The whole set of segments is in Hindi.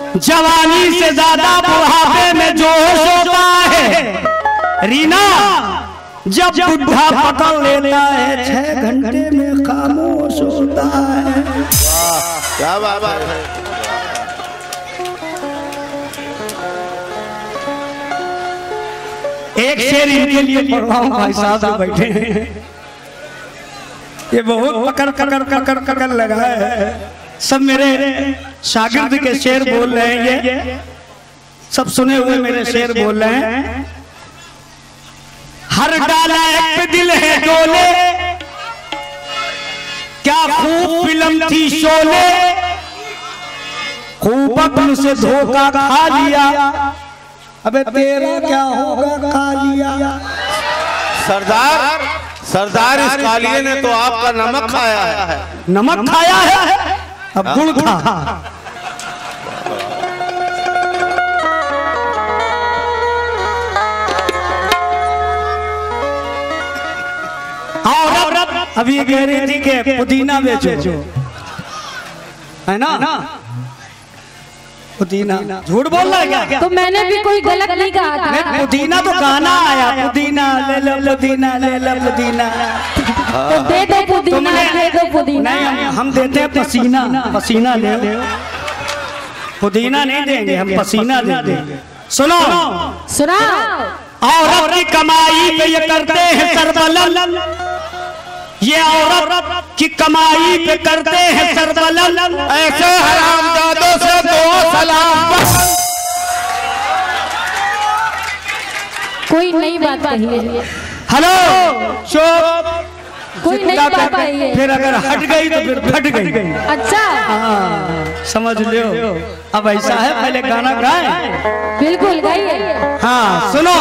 जवानी से ज्यादा बुढ़ापे में जोश होता है। रीना जब बुढ़ा पकड़ लेता है 6 घंटे में खामोश होता है। क्या बात है। एक शेर इनके लिए पढ़ रहा हूँ, भाई साहब बैठे हैं, ये बहुत पकड़ लगा है। सब मेरे शागिर्द के शेर बोल रहे हैं, ये सब सुने हुए मेरे शेर बोल रहे हैं। हर डाला एक दिल है डोले, क्या खूब फिल्म थी शोले, खूब अपने से धोखा खा लिया, अबे तेरा क्या होगा खा लिया। सरदार इस कालिए ने तो आपका नमक खाया है। नमक खाया है, अब गुड़ खा। और अभी कह रही थी कि पुदीना बेचो, है ना? पुदीना झूठ बोल रहा है क्या? तो मैंने भी कोई गलत नहीं कहा था। पुदीना तो गाना आया, पुदीना ले लो पुदीना ले लो पुदीना, तो दे दो पुदीना, दे दो पुदीना। नहीं, हम देते हैं पसीना, पसीना ले लो, पुदीना नहीं देंगे, हम पसीना देंगे। सुनो औरत की कमाई पे ये करते हैं सरबलल, ये औरत की कमाई पे करते हैं सरबलल, ऐसे हरामजादों से दो सलाम। कोई नई बात कही है। हेलो चुप, कोई नई बात कही है। फिर अगर हट गई तो फिर फट गई। अच्छा समझ लो। अब ऐसा है, पहले गाना गाए। बिल्कुल गाइए। हाँ सुनो,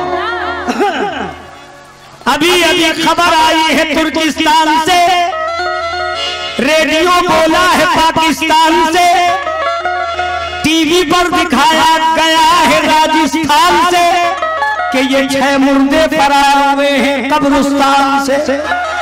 अभी खबर आई है तुर्किस्तान से, रेडियो बोला है पाकिस्तान से, टीवी पर दिखाया गया है राजस्थान से कि ये 6 मुर्दे फरार हुए हैं कब्रिस्तान से।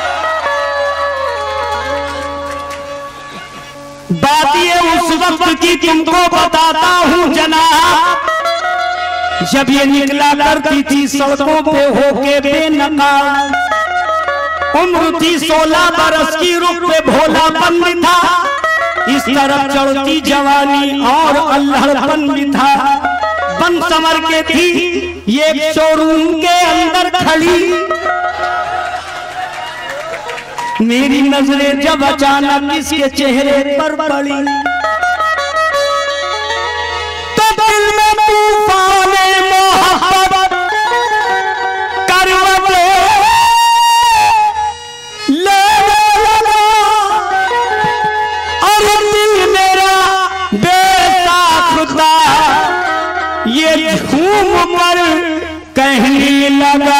बात ये उस वक्त की तुमको बताता हूँ जनाब, जब ये निकला करती थी सड़कों पे होके बेनकाब। उम्र थी 16 बरस की, रुख पे भोलापन भी था, इस तरफ चढ़ती जवानी और अल्हड़पन भी था। बन संवर के थी ये शोरूम के अंदर खड़ी, मेरी नजरें जब अचानक इसके चेहरे पर पड़ी, तो दिल में तूफाने मोहब्बत करवटे लेने लगा, और दिल मेरा बेसाख्ता ये झूम कर कहने लगा।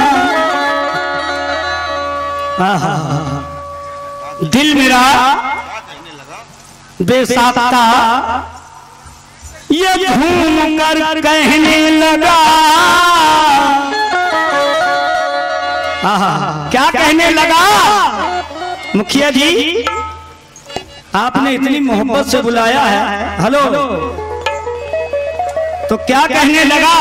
दिल मेरा बेसाख्ता ये झूम कर कहने लगा। क्या कहने लगा? मुखिया जी आपने इतनी मोहब्बत से बुलाया है, हेलो, तो क्या कहने लगा?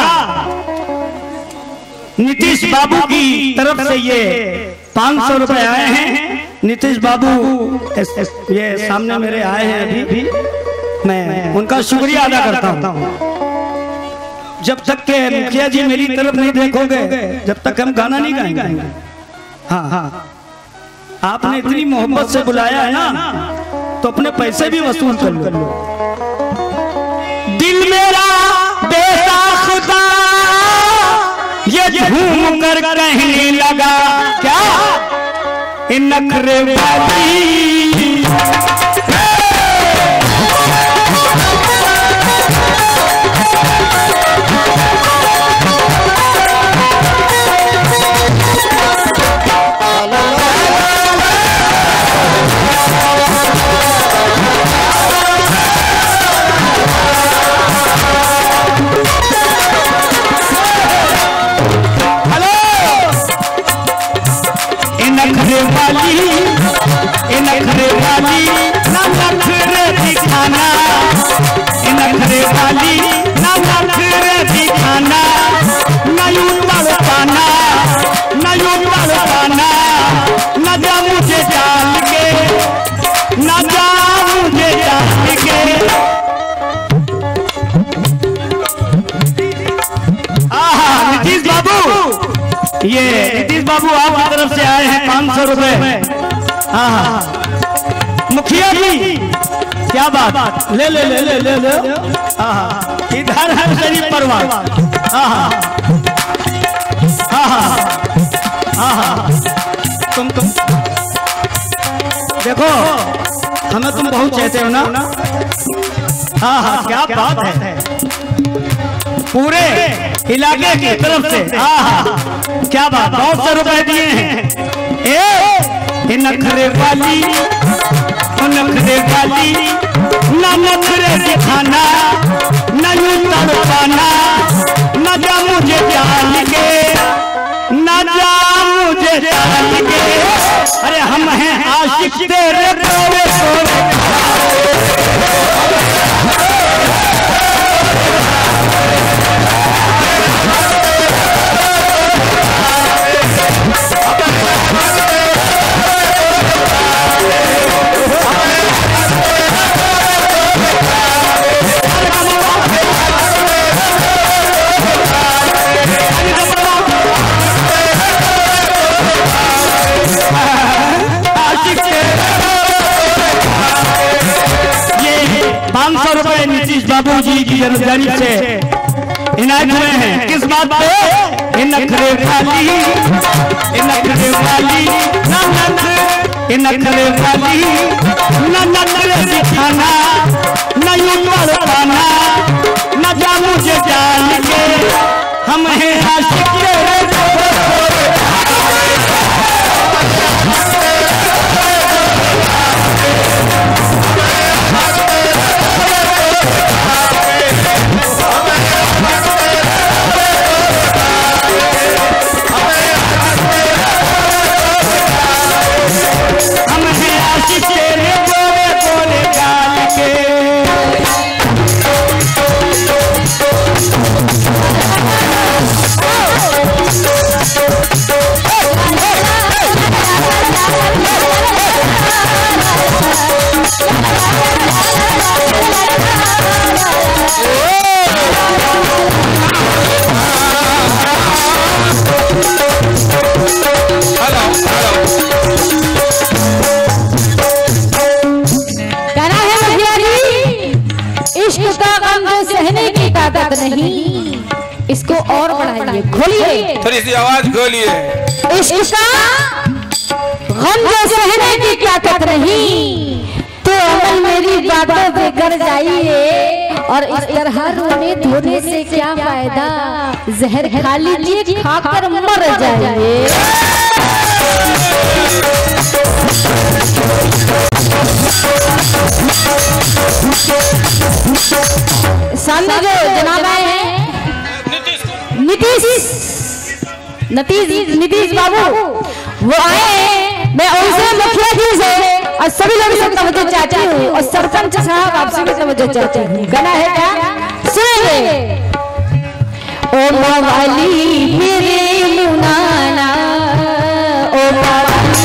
नीतीश बाबू की तरफ से ये 500 रुपए आए हैं। नीतीश बाबू ये सामने मेरे आए हैं अभी, मैं उनका शुक्रिया अदा करता हूँ। जब तक के मुखिया जी मेरी तरफ नहीं देखोगे, जब तक हम गाना नहीं गाएंगे। हाँ, आपने इतनी मोहब्बत से बुलाया है ना, तो अपने पैसे भी वसूल कर लो। दिल मेरा बेसाख्ता ये झूम कर कहने लगा। क्या इन नखरे वाली नखरे वाली नखरे वाली ना नखरे दिखाना, ना यूं तड़पाना, ना यूं तड़पाना, ना जा मुझे डाल के, ना जा मुझे डाल के। नीतीश बाबू, ये नीतीश बाबू आपकी तरफ से आए हैं 500 रुपए। हाँ मुखिया जी क्या बात, ले ले ले ले ले ले। इधर है शरीफ परिवार। तुम देखो हमें तुम बहुत चाहते हो ना। क्या बात है, पूरे इलाके की तरफ से। क्या बात, बहुत से रुपए दिए हैं। नखरे वाली नखरे वाली ना नखरे दिखाना, ना यूं तड़पाना, ना जा मुझे डाल के, ना जा मुझे डाल के। अरे हम हैं आशिक तेरे कोरे कोरे। नीतीश बाबू जी की जानब से इनायत हुए हैं। किस बात पे? नखरे वाली नखरे वाली ना नखरे वाली ना नखरे दिखाना, ना यूं तड़पाना, ना जा मुझे डाल के। हम हैं आशिक तेरे नहीं, इसको और बढ़ाइए, खोलिए, थोड़ी सी आवाज खोलिए। इश्क का गम जो सहने की ताकत नहीं, तो अमल मेरी बातों पे कर जाइए। और इस तरह रोने धोने से क्या फायदा, जहर खा लीजिए, खाकर मर जाइए। सामने जो जनाब आए हैं नीतीश बाबू, वो आए हैं। मैं उनसे मुखिया जी से और सभी लोगों से तवज्जो चाहती हूँ, और सरपंच साहब आपसे भी तवज्जो चाहती हूँ। गाना है क्या, सुनेंगे? ओ मवाली मेरे मुनाना, ओ मवाली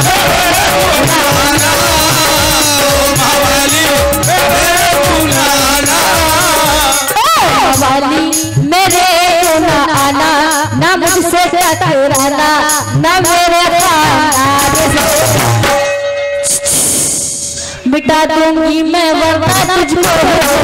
मेरे ना आना, ना मुझसे टकराना, ना मेरे मिटा दूंगी मैं वरना तुझको।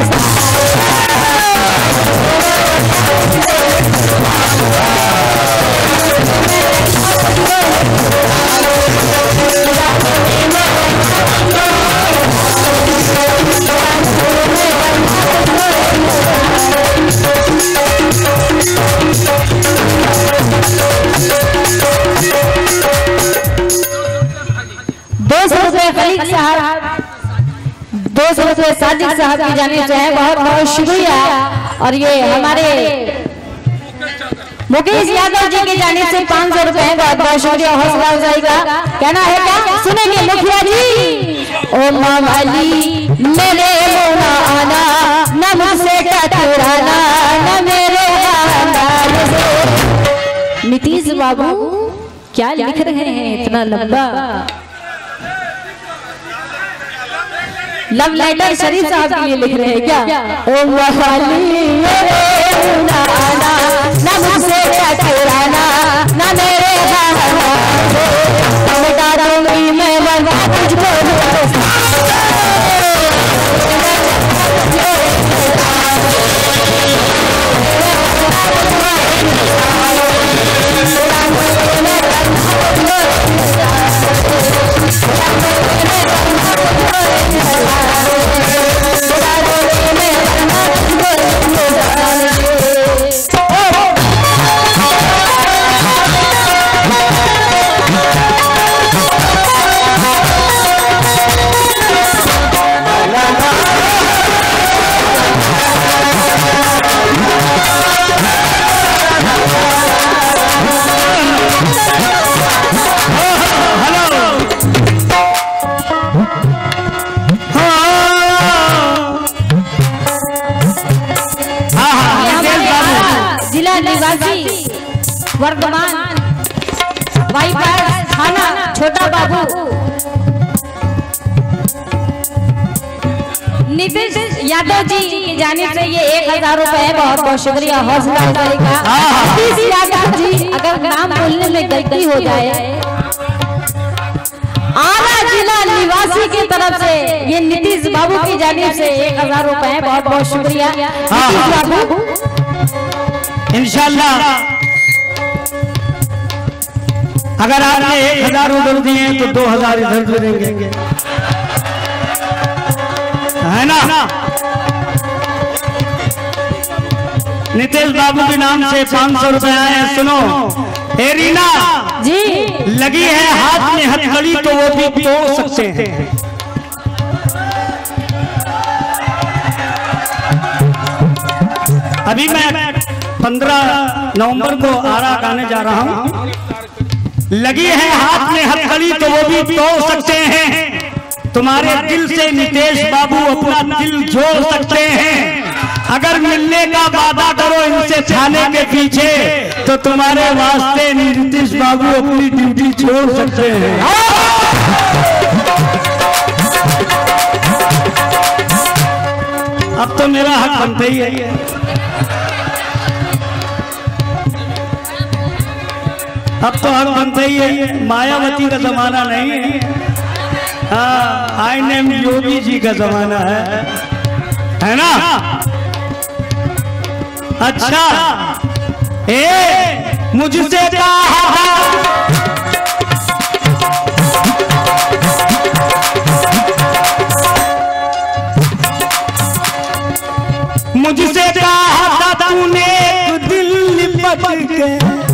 साजिद साहब की जाने चाहे बहुत बहुत शुक्रिया। और ये हमारे मुकेश यादव जी की जाने से 500 रुपए बहुत बहुत शुक्रिया, हौसला अफजाई का। कहना है क्या, सुनेंगे मुखिया जी? ओ मवाली मेरे मोना आना, ना मुझसे बाबू क्या लिख रहे हैं इतना लंबा? लव लेटर शरीफ साहब के लिए लिख रहे हैं क्या? ओ ना मुझसे टकराना ना मेरे डारूंगी मैं वरना तुझको वर्धमान बाईपास थाना छोटा बाबू नीतीश यादव जी की जानिब से ये 1000 रुपए है। बहुत बहुत शुक्रिया हौसला अफजाई का। नीतीश यादव जी अगर नाम बोलने में गलती हो जाए, आला जिला निवासी की तरफ से ये नीतीश बाबू की जानिब से 1000 रुपए है। बहुत बहुत शुक्रिया नीतीश बाबू। इंशाल्लाह अगर आपने 1000 उधर दिए तो 2000 इधर दे देंगे, है ना? नितेश बाबू के नाम से 500 रुपए आए हैं। सुनो ए रीना जी, लगी है हाथ में हथकड़ी तो वो भी तोड़ सकते हैं। अभी मैं 15 नवंबर को आरा गाने जा रहा हूँ। लगी है हाथ में हथकड़ी तो वो भी तोड़ सकते हैं। तुम्हारे दिल से नितेश बाबू अपना दिल जोड़ सकते हैं। अगर मिलने का वादा करो इनसे थाने के पीछे तो तुम्हारे वास्ते नितेश बाबू अपनी ड्यूटी छोड़ सकते हैं। अब तो मेरा हक बनता ही है। अब तो हक बनता ही है। मायावती का जमाना नहीं है, हाँ आई नेम योगी जी का जमाना है ना? अच्छा मुझसे कहा था तूने दिल लिपट के,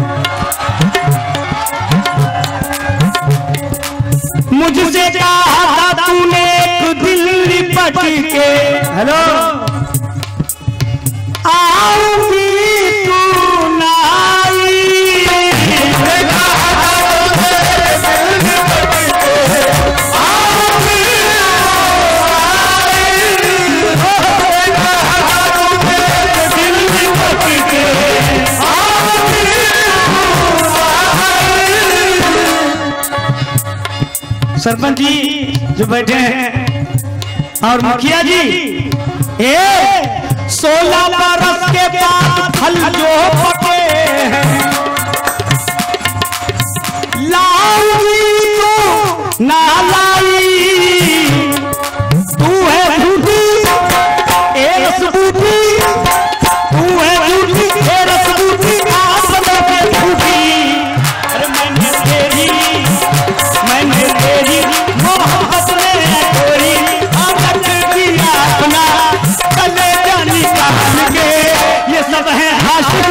मुझसे कहा था तूने दिल लिपट के, हेलो आऊंगी तू ना आई, सरपंच जी जो बैठे हैं और मुखिया जी, 16 बरस के बाद फल जो पके हैं लाऊंगी तो ना लाई, तू है झूठी ए रसबूटी, तू है झूठी ए रसबूटी, आप सबके झूठी। अरे मैंने तेरी मोहब्बत में कोई आदत दिया अपना कले जानी का के, ये सब है आशिक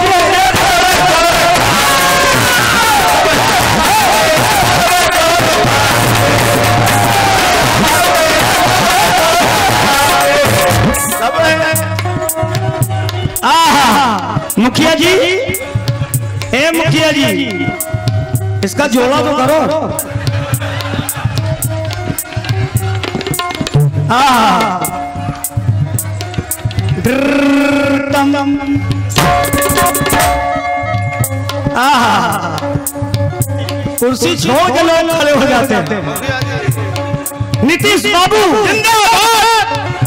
मुखिया जी, मुखिया जी इसका जोड़ा तो करो। कुर्सी छोड़ के लोग खड़े हो जाते हैं। नीतीश बाबू जिंदाबाद,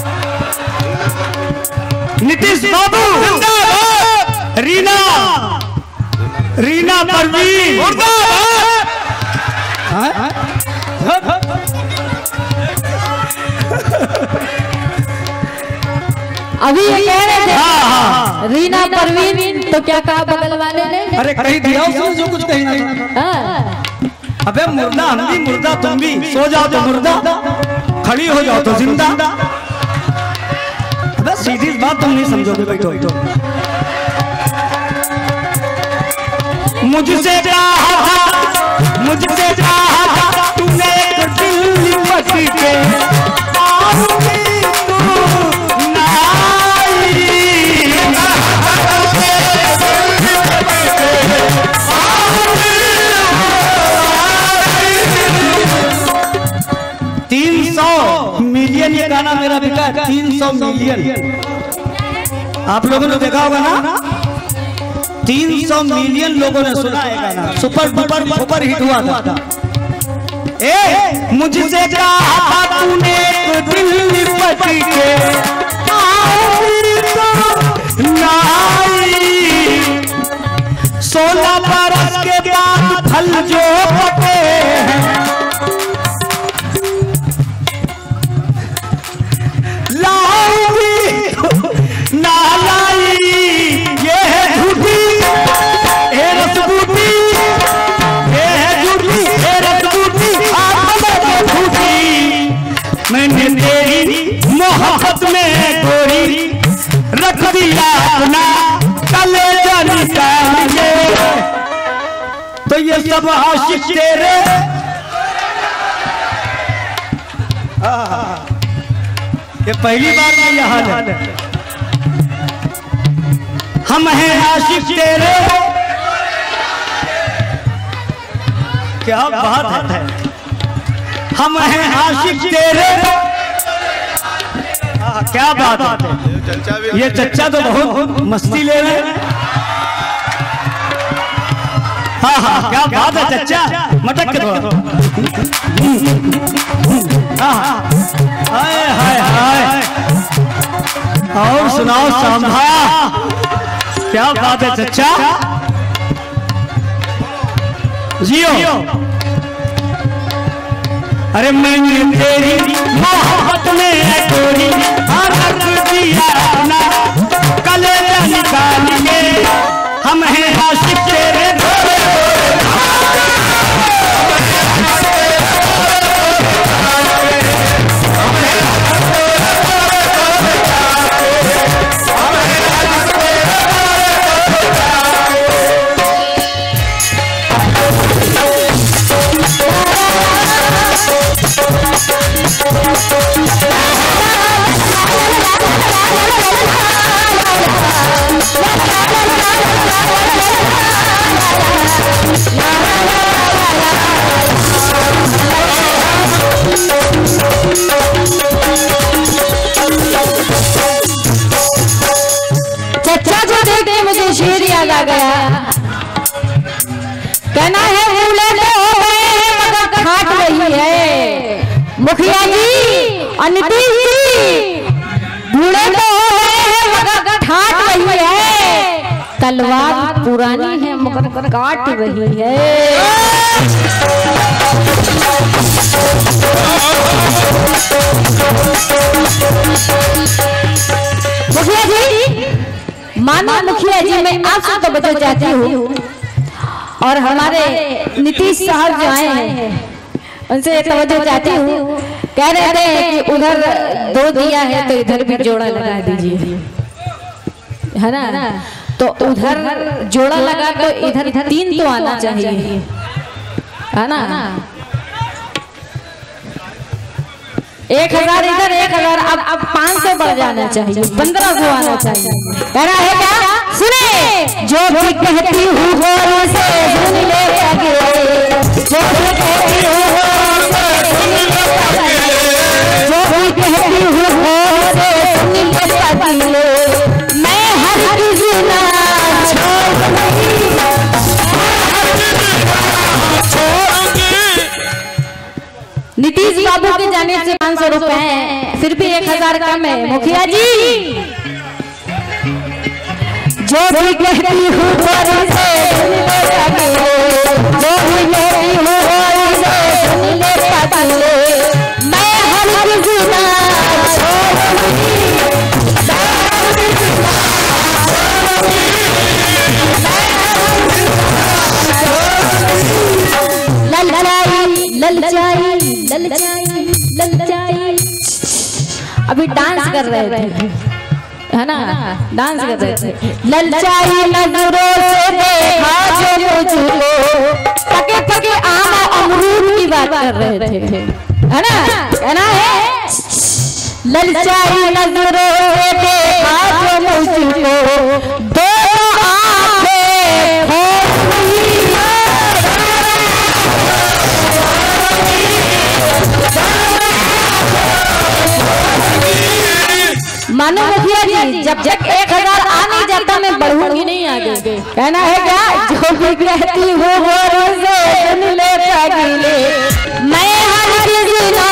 नीतीश बाबू जिंदाबाद, रीना परवीन अभी ये कह रहे थे रीना परवीन, तो क्या कहा बगल वाले ने? अरे कहीं दिया उसने जो कुछ कही नहीं। अबे मुर्दा हम भी मुर्दा तुम भी, सो जाओ तो मुर्दा, खड़ी हो जाओ तो जिंदा। अबे सीधी बात तुम नहीं समझोगे। बैठो मुझसे कहा तूने दिल पटी के मिलियन ये गाना मेरा बिका 300 मिलियन। आप लोगों ने देखा होगा ना, 300 मिलियन लोगों ने सुना है गाना, सुपर हिट हुआ था। मुझसे कहा तूने दिल पटी के 16 बरस के बाद फल जो पके मोहब्बत में गोरी रख दिया अपना कलेजा निकाल के। तो ये सब आशिक तेरे ये पहली बार में यह हाल है। हम हैं आशिक तेरे, क्या बात है। हम हैं आशिक तेरे, क्या बात है। ये चच्चा तो बहुत मस्ती ले रहे हैं। हाँ क्या बात है चच्चा, मटक के थोड़ा। हाय हाय हाय, और सुनाओ सांभा, क्या बात है चच्चा, जियो। अरे मैंने तेरी मोहब्बत में गोरी रख दिया अपना कलेजा निकाल के। हम हैं आशिक तेरे, शेर याद आ गया। कहना है फूले तो हो गए हैं मगर खाट रही है। मुखिया जी और नीतीश जी बूढ़े तो हो गए हैं मगर ठाट रही है। तलवार पुरानी है मगर काट रही है। मुखिया जी, मानो मुखिया जी, मैं आपसे तो बता चाहती हूँ, और हमारे नीतीश साहब जो आए हैं उनसे तवज्जो चाहती हूँ। कह रहे थे कि उधर 2 दिया है तो इधर भी जोड़ा लगा दीजिए, है ना। तो उधर जोड़ा लगा तो इधर 3 तो आना चाहिए, है ना। 1000 इधर 1000, अब 500 बढ़ जाना चाहिए, 1500 आना चाहिए। कहना है क्या? सुने, जो भी कहती हूँ गौर से सुन ले, जो भी कहती हूँ गौर से सुन ले, जो भी कहती हूँ गौर से सुन ले। मैं हर किसी ना छोड़ नहीं, से 500 रुपए हैं, फिर भी 1000 कम है। मुखिया जी जो भी कहती हूँ गोरी से सुन ले पागले, जो भी कहती हूँ गोरी से सुन ले पागले, मैं हर किसी ना छोड़ूंगी, ललचाई ललचाई ललचाई। अभी डांस कर रहे थे, है ना, डांस कर रहे थे। ललचाई नजरों से देखा जो मुझको, पके पके आम अमरूद की बात कर रहे थे, है ना, कहना है। ललचाई नजरों से देखा जो मुझको, दो आंखें मानो मुखिया जी, जब जब 1000 आ नहीं जाता मैं बढ़ूंगी नहीं आगे। कहना है क्या, जो भी कहती हूँ गोरी से सुन ले पागले, मैं हर किसी ना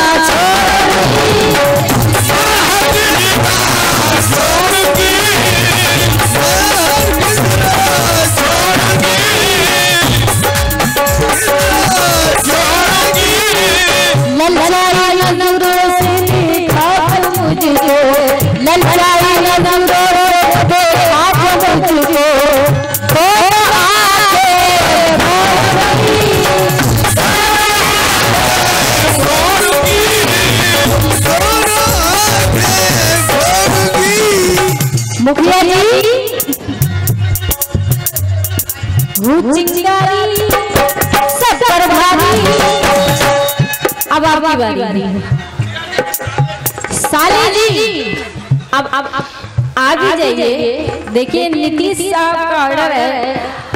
ललचाई नजरों से देखा मुझको, ललचाई नजरों से देखा मुझको, तो मुखिया जी चिंगारी सब पर भारी। अब आपकी बारी साली जी, अब आ भी जाइए। देखिए नीतीश साहब का ऑर्डर है।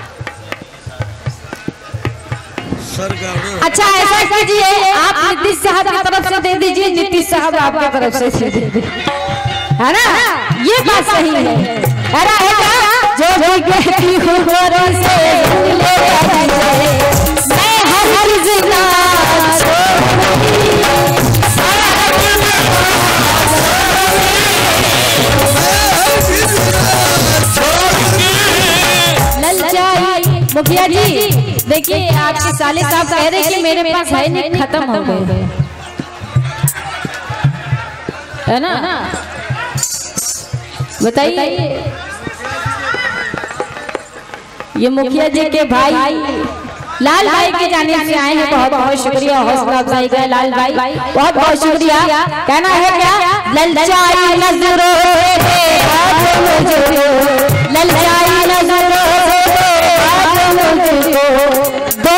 अच्छा ऐसा कीजिए, आप नीतीश साहब की तरफ से दे दीजिए, नीतीश साहब आपकी तरफ से दे दीजिए, है ना, ये बात सही है। अरे है क्या, जो भी कहती हूँ गोरी से सुन ले पागले, मैं हर किसी ना ललचाई। मुखिया जी देखिए, आपके साले साहब कह रहे कि मेरे पास है नहीं, खत्म हो गए, है ना, बताइए। ये मुखिया जी के भाई लाल भाई की जानिब से आए हैं, बहुत बहुत शुक्रिया, हौसला अफजाई का लाल भाई, बहुत बहुत शुक्रिया। कहना है क्या, ललचाई नजरों से देखा जो मुझको, ललचाई नजरों से देखा जो मुझको, दो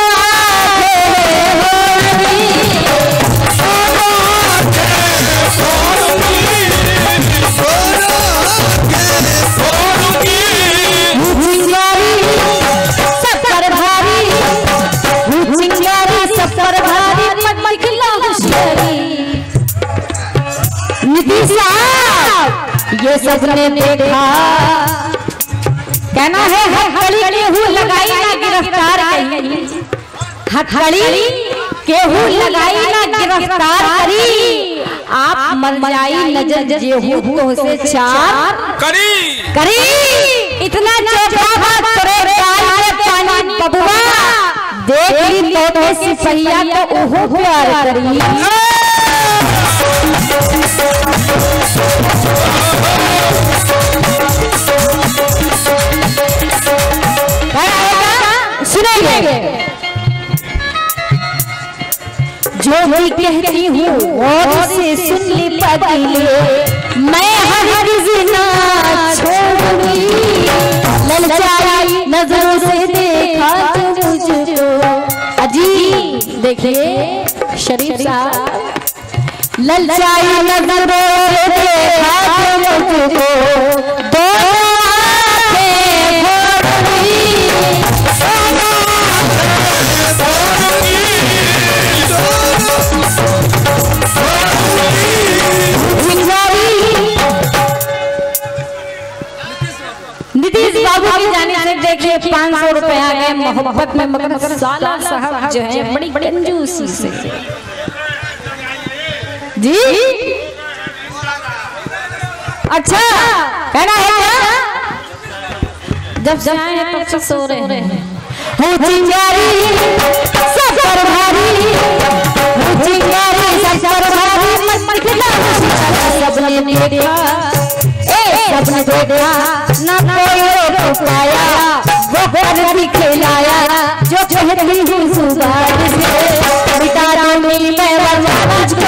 ये सबने देखा। कहना है हथकड़ी केहू लगाई ना गिरफ्तार करी, हथकड़ी केहू लगाई ना गिरफ्तार करी, आप मर जाई नजर जेहू तो से चार करी। इतना चोखा बात तोरे गाल में पानी बबुआ, देख ली तो सिपहिया तो ओहो प्यार करी। जो भी कहती हूँ और से सुन ले पागले, मैं हर किसी ना छोड़ूंगी, ललचाई नजरों से देखा जो मुझको। अजी देखिए शरीफ साहब, ललचाई नजरों से देखा जो मुझको, दो नीतीश बाबू की जाने से देखिए 500 रुपए आ गए मोहब्बत में, मगर साला साहब जो है बड़ी कंजूसी से जी अच्छा कहना है क्या? जब से आए हैं तब से सो रहे हैं। हो चिंगारी सब पर भारी, हो चिंगारी सब पर भारी, मन खिला सबने देखा, सबने देखा ना कोई रोक पाया, वो पर भी खिलाया जो कहती हूँ सुबह से बितारा में मैं वरना मुझको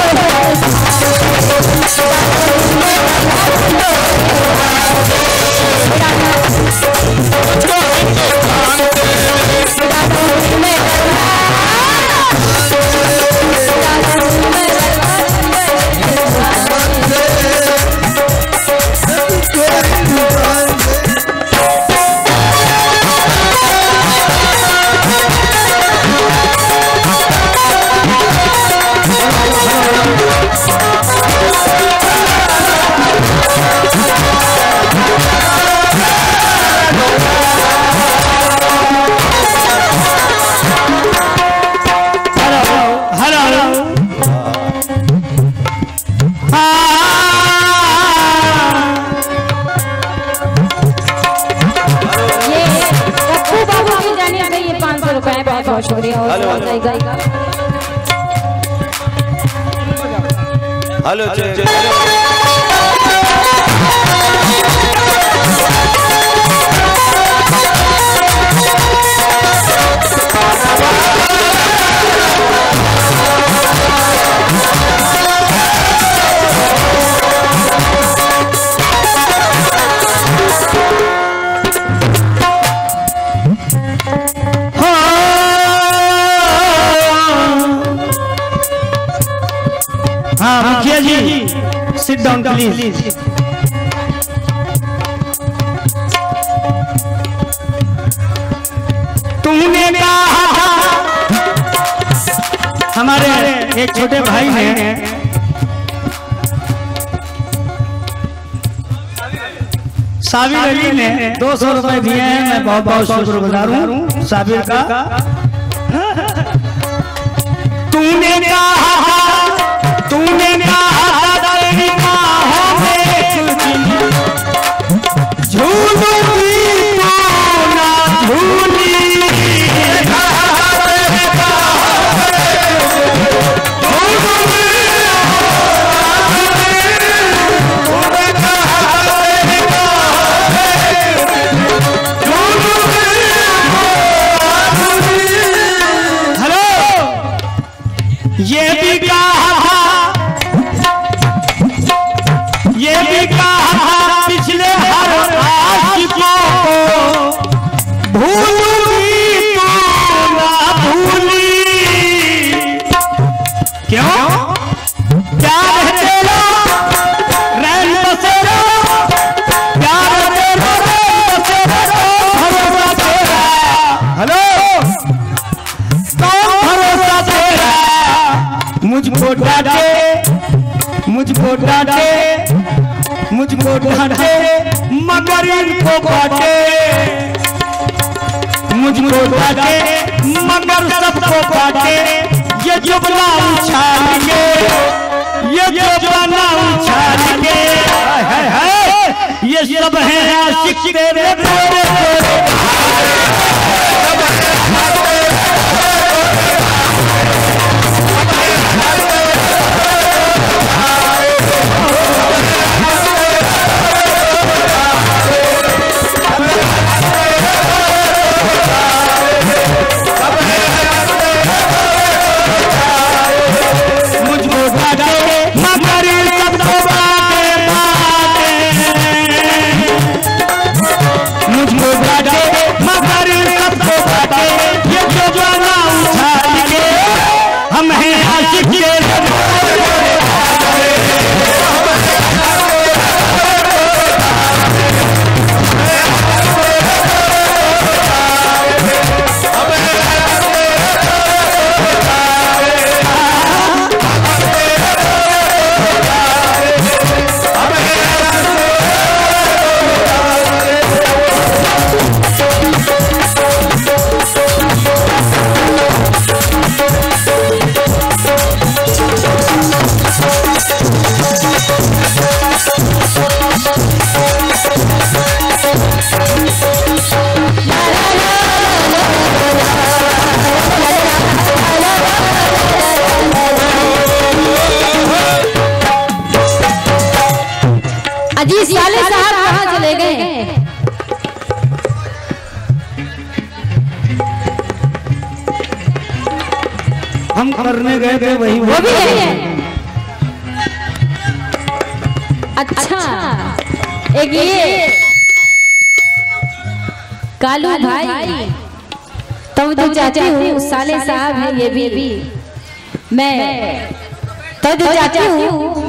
हेलो हाँ मुखिया जी सिट डाउन प्लीज। तूने कहा हमारे एक छोटे भाई ने साबिर अली ने 200 रुपए दिए हैं। मैं बहुत बहुत शुक्रगुजार हूँ साबिर का। तूने कहा तेरी बाहों में झूलूंगी तो ना झूली, हेलो ये भी कहा पिछले हर आशिकों को भूलूंगी तो ना भूली। क्यों? प्यार है तेरा रैन बसेरा, प्यार है तेरा रैन बसेरा, भरोसा तेरा, हेलो भरोसा तेरा। मुझको डांटे मगर इनको बांटे, मुझको डांटे मगर सबको बांटे। ये जुबला उछाल के, ये जुबला उछाल के, ये सब है आशिक तेरे तेरे साहब कहाँ चले गए? हम करने गए थे वही वो भी है। अच्छा एक ये कालू भाई तब तो चाहती हूँ, साले साहब है ये भी, मैं तब तो चाहती हूँ।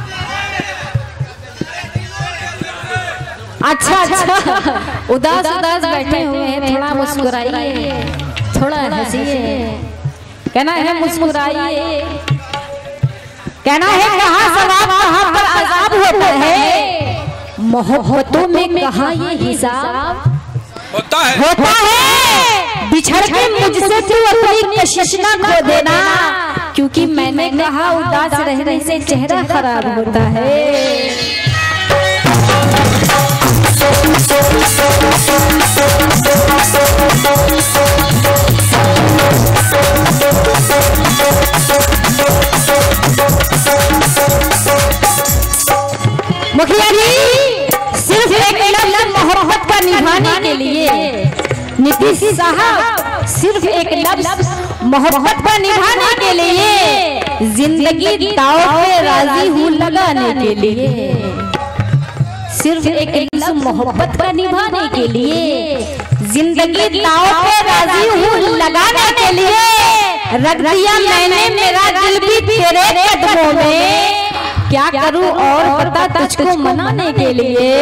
अच्छा अच्छा उदास उदास बैठे हुए हैं, थोड़ा मुस्कुराइए, थोड़ा हंसिए, कहना है मुस्कुराइए, कहना है कहाँ सवाब कहाँ पर अजाब होता है, मोहब्बतों में कहाँ ये हिसाब होता है बिछड़ के मुझसे तू अपनी कशिश ना खो देना, क्योंकि मैंने कहा उदास रहने से चेहरा खराब होता है। मुखिया जी सिर्फ एक लफ्ज मोहब्बत का निभाने के लिए, नीतीश साहब सिर्फ एक लफ्ज मोहब्बत का निभाने के लिए जिंदगी दांव पे राजी हूँ लगाने के लिए, सिर्फ एक लफ्ज मोहब्बत का निभाने के लिए जिंदगी दांव पे राजी हूँ लगाने के लिए, रख दिया मैंने मेरा दिल भी तेरे कदमों में, क्या करूं और पता तुझको मनाने के लिए।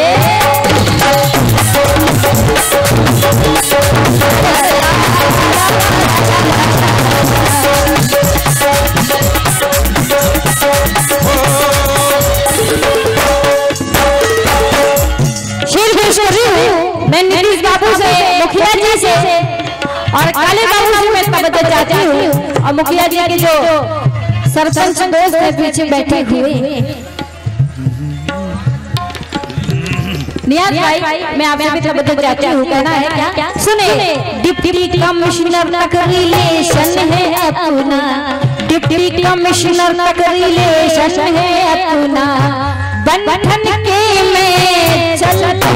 मैं नीतीश बाबू से, मुखिया जी से और काले बाबू से मैं तवज्जो चाहती हूँ, और मुखिया जी के जो सरपंच दोस्त है पीछे बैठे हुए, नियाज भाई मैं आपसे भी तवज्जो चाहती हूँ, कहना है क्या सुने, डिप्टी कमिश्नर तक रिलेशन है अपना, डिप्टी कमिश्नर तक रिलेशन है अपना, बंधन के में चलती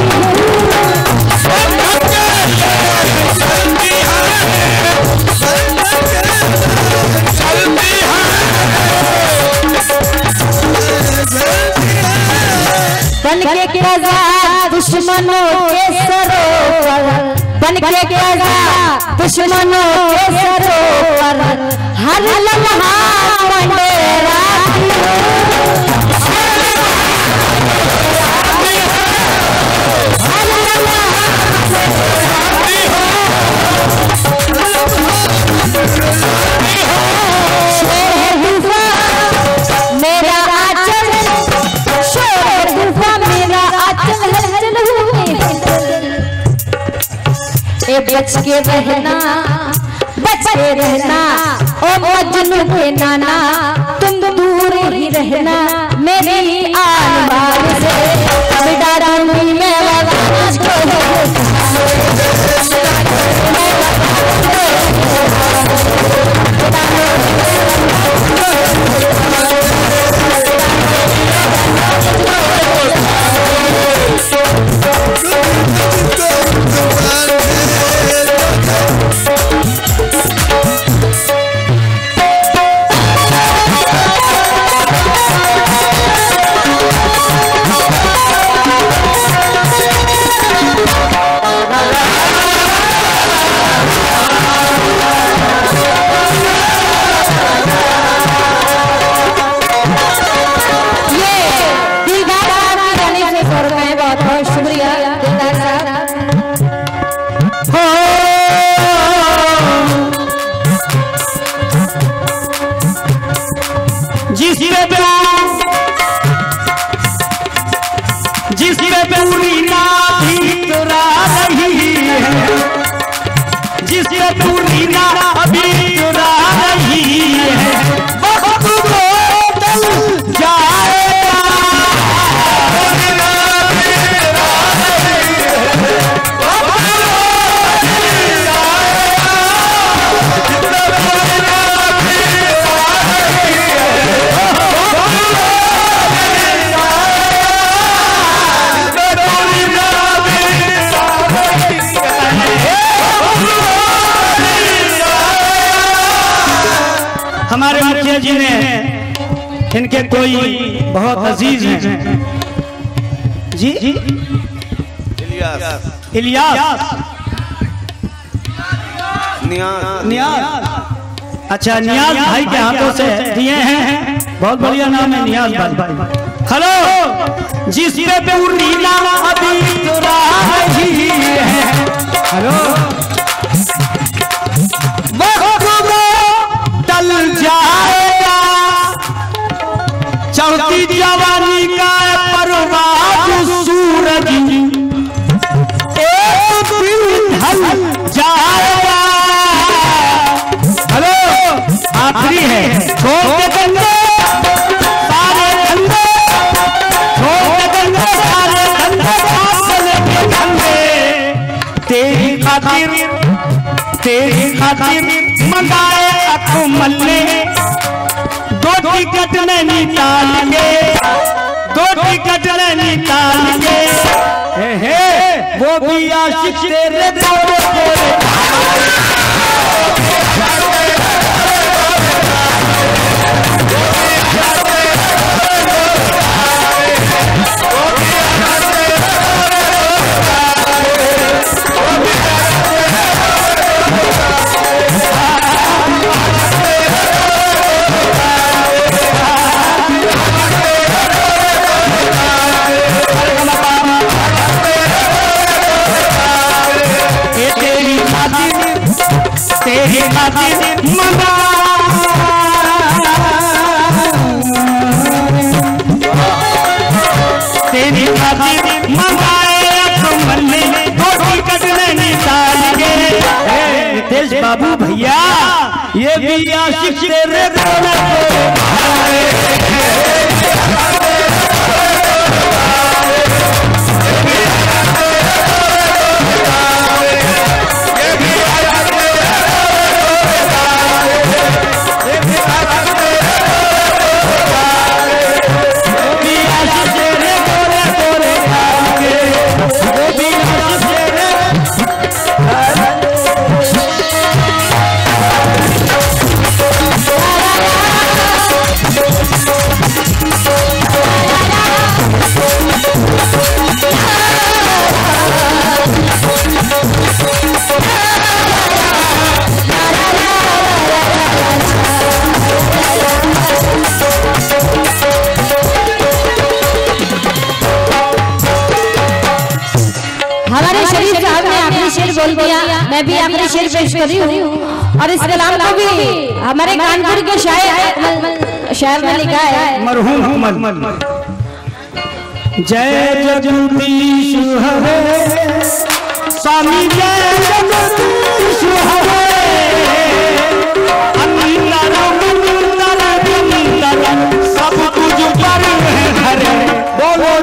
बन के कजा दुश्मनों के सरोवर, बन के कजा दुश्मनों के सरोवर, हर लम्हा मंडेरा बच के रहना, बच के रहना ओ मजनू के नाना, तुम दूर ही रहना मेरी आन बार से, बिडारूंगी मैं आवाज को के कोई बहुत अजीज हैं जी इलियास नियाज। अच्छा नियाज भाई के हाथों से दिए हैं, बहुत बढ़िया नाम है नियाज भाई। हेलो जिस पे पूर्णिमा अभी रही है, हेलो वक्त टल जाएगा, चढ़ती जवानी का परवाज सूरज एक दिन ढल जाएगा। हेलो आखिरी है, छोड़ के गंगे सारे धंधे, छोड़ के गंगे सारे धंधे, चले के धंधे, तेरी खातिर मंगाए अकुमल ने दो टिकट नैनीताल के, दो टिकट नैनीताल के, वो भी आशिक तेरे दौरे तेरी खातिर मंगा, तेरी खातिर मंगाए अकुमल ने दो टिकट नैनीताल के। रितेश बाबू भैया ये भी आशिक तेरे दौरे बोल दिया। मैं भी आखिरी शेर पेश कर रही हूँ और इस कलाम को भी हमारे कानपुर के शायर ने लिखा है मरहूम जय जगदीश हरे स्वामी जय जगदीश हरे सब कुछ पर हरे बोलो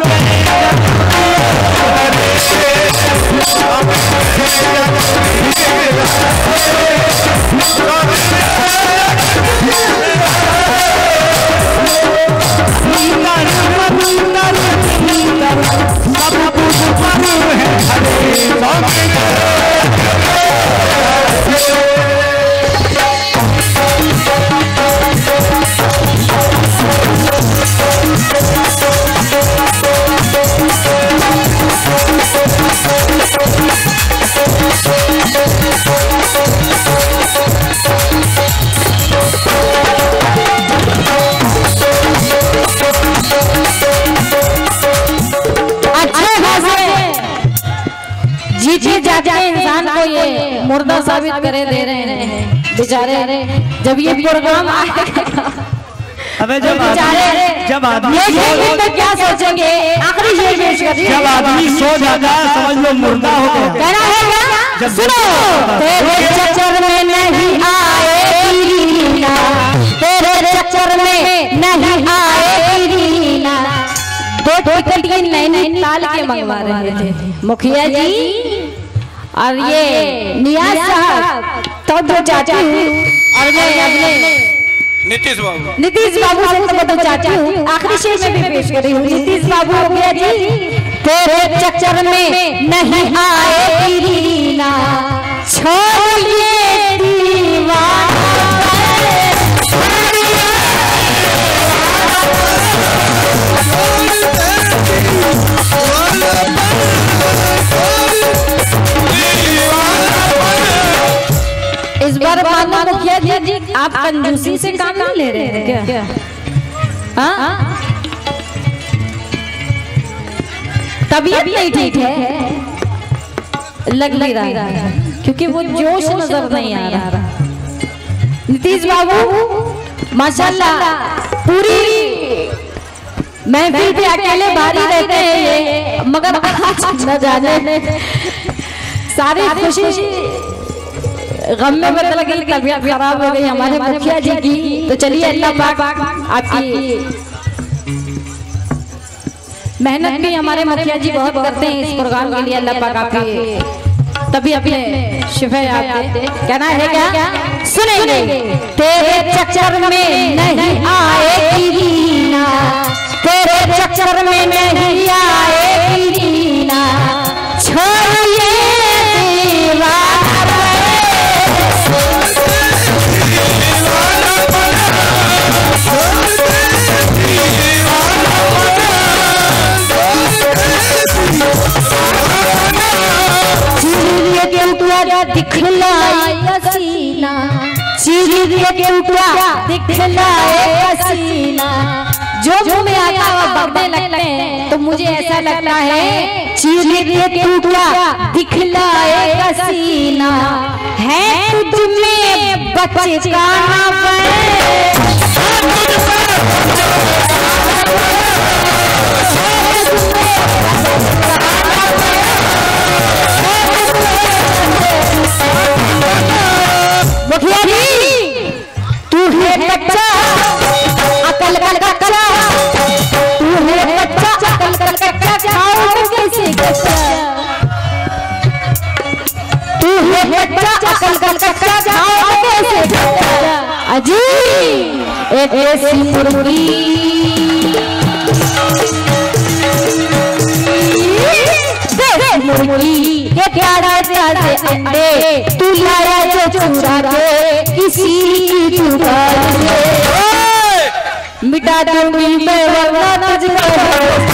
इंसान को ये मुर्दा साबित करे दे रहे हैं बेचारे। जब ये प्रोग्राम आएगा अबे जब आदमी तो क्या सोचेंगे, आखिरी शेर पेश कर जब आदमी सो जाता है समझ लो मुर्दा हो गया। कहना है क्या? सुनो, तेरे चक्कर में नहीं आएगी रीना, तेरे चक्कर में नहीं आएगी रीना। दो टिकट ये नैनीताल के मंगवा रहे थे मुखिया जी और ये नियाज साहब तो दो चाचा और मैं अपने नीतीश बाबू से तो चाचा हूँ। आखिरी शेर में भी पेश कर रही हूँ। नीतीश बाबू हो गया जी, तेरे चक्कर में नहीं आएगी रीना, छोड़िए दीवाना आप कंजूसी से काम नहीं ले रहे हैं क्या? हाँ, तबीयत नहीं ठीक है, लग नहीं रहा है, क्योंकि वो जोश नजर नहीं आ रहा। नीतीश बाबू माशाल्लाह पूरी महफिल पे अकेले भारी रहते हैं, मगर आज न जाने सारी खुशी गम में बदल गई, तबीयत खराब हो गई हमारे मुखिया जी की। तो चलिए अल्लाह पाक आपकी मेहनत भी हमारे मुखिया जी बहुत करते हैं इस प्रोग्राम के लिए, अल्लाह पाक आपके तभी अपने शिफा याद कहना है क्या सुनेंगे। तेरे चक्कर में नहीं आएगी रीना, तेरे चक्कर में नहीं आएगी रीना, छोड़िए दिखलाए सीना, चीज़ के ऊपर दिखलाए सीना, जो मुंह में आता है बढ़ने लगते हैं। तो मुझे ऐसा लगता है चीज़ के ऊपर दिखलाए सीना है तुझ में बचकाना मुखिया जी, तू है बच्चा अकल का कच्चा, तू है बच्चा अकल का कच्चा, खाओ कैसे कच्चा, तू है बच्चा अकल का कच्चा, खाओ कैसे कच्चा। अजी एक ऐसी मुर्गी मुर्गी के प्यारा प्यारे अंडे तू लाया जो चुरा के किसी की चुरा के, मिटा दूंगी मैं वरना तुझको।